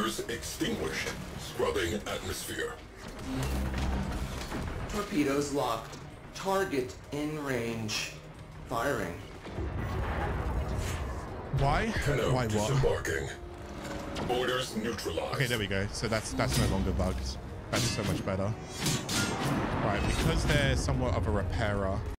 Flares extinguished. Scrubbing atmosphere. Torpedoes locked. Target in range. Firing. Why? Cannon Why what? disembarking. Orders neutralized. Okay, there we go. So that's no longer bugged. That's so much better. Right, because they're somewhat of a repairer,